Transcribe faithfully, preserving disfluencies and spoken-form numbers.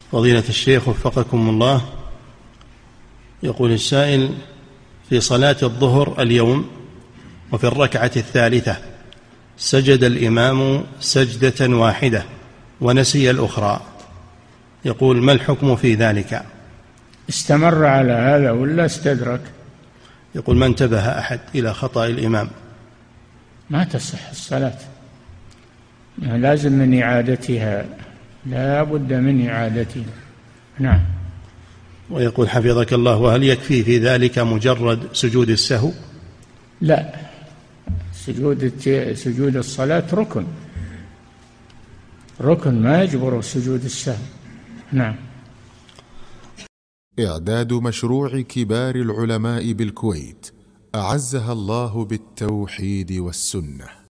فضيلة الشيخ وفقكم الله، يقول السائل: في صلاة الظهر اليوم وفي الركعة الثالثة سجد الإمام سجدة واحدة ونسي الأخرى، يقول: ما الحكم في ذلك؟ استمر على هذا ولا استدرك؟ يقول: ما انتبه أحد إلى خطأ الإمام. ما تصح الصلاة، لازم من إعادتها، لا بد من إعادتها. نعم. ويقول حفظك الله: وهل يكفي في ذلك مجرد سجود السهو؟ لا، سجود سجود الصلاة ركن ركن ما يجبر سجود السهو. نعم. إعداد مشروع كبار العلماء بالكويت أعزها الله بالتوحيد والسنة.